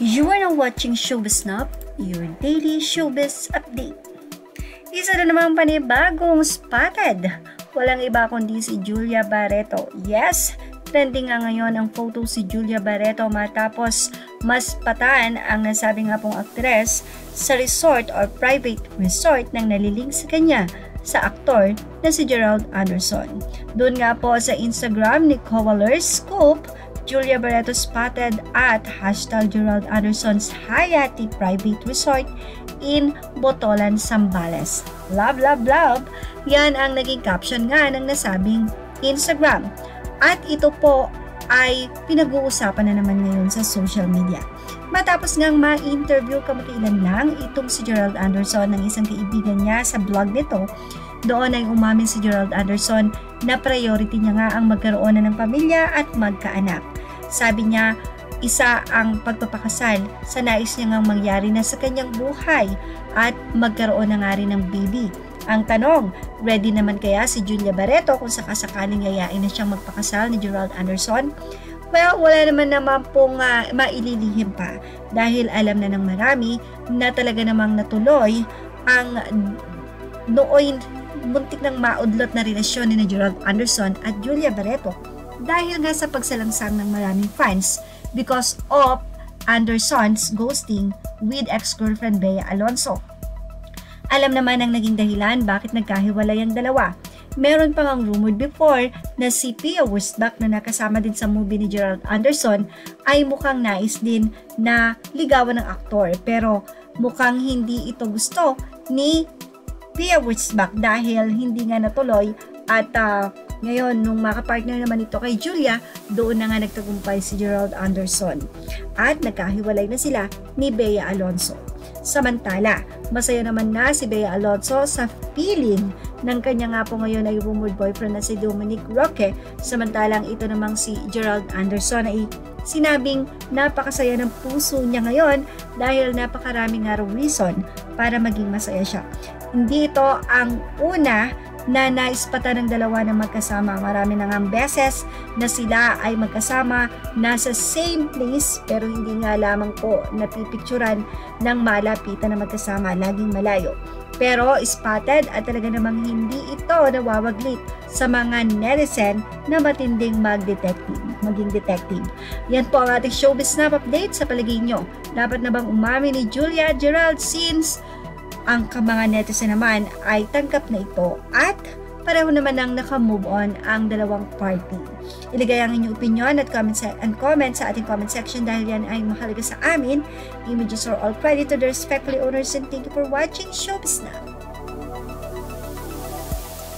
You are now watching Showbiz Snap, your daily showbiz update. Isa na namang panibagong spotted. Walang iba kundi si Julia Barretto. Yes, trending nga ngayon ang photo si Julia Barretto matapos maspatan ang nasabi nga pong aktres sa resort or private resort nang naliling sa kanya sa aktor na si Gerald Anderson. Doon nga po sa Instagram ni Cowalers Scoop, Julia Barretto spotted at #Gerald Anderson's Hayati Private Resort in Botolan, Zambales. Love, love, love! Yan ang naging caption nga ng nasabing Instagram. At ito po ay pinag-uusapan na naman ngayon sa social media. Matapos ngang ma-interview kamakailan lang itong si Gerald Anderson ng isang kaibigan niya sa blog nito, doon ay umamin si Gerald Anderson na priority niya nga ang magkaroon na ng pamilya at magkaanak. Sabi niya, isa ang pagpapakasal sa nais niya ngang mangyari na sa kanyang buhay at magkaroon na nga rin ng baby. Ang tanong, ready naman kaya si Julia Barretto kung sakasakaling yayain na siyang magpakasal ni Gerald Anderson? Well, wala naman pong maililihim pa dahil alam na ng marami na talaga namang natuloy ang noon muntik ng maudlot na relasyon ni Gerald Anderson at Julia Barretto dahil nga sa pagsalangsang ng maraming fans because of Anderson's ghosting with ex-girlfriend Bea Alonzo. Alam naman ang naging dahilan bakit nagkahiwalay ang dalawa. Meron pang ang rumored before na si Pia Wurtzbach na nakasama din sa movie ni Gerald Anderson ay mukhang nais din na ligawan ng aktor pero mukhang hindi ito gusto ni Pia Wurtzbach dahil hindi nga natuloy at ngayon nung makapartner naman ito kay Julia, doon na nga nagtagumpay si Gerald Anderson at nagkahiwalay na sila ni Bea Alonzo. Samantala, masaya naman na si Bea Alonzo sa feeling ng kanya nga po ngayon ay rumored boyfriend na si Dominic Roque, samantalang ito namang si Gerald Anderson ay sinabing napakasaya ng puso niya ngayon dahil napakaraming nga reason para maging masaya siya. Hindi ito ang una na naispatan ng dalawa na magkasama. Marami na ngang beses na sila ay magkasama nasa same place pero hindi nga lamang po napipicturan ng malapitan na magkasama, laging malayo. Pero spotted at talaga namang hindi ito nawawaglit sa mga netizen na matinding maging detective. Yan po ang ating Showbiz Snap update. Sa palagay nyo, dapat na bang umamin ni Julia Gerald since ang mga netizen naman ay tanggap na ito at pareho naman nang naka-move on ang dalawang party. Ilagay ang inyong opinion at comment sa ating comment section dahil yan ay mahalaga sa amin. Images are all credit to the respectfully owners and thank you for watching Showbiz Now.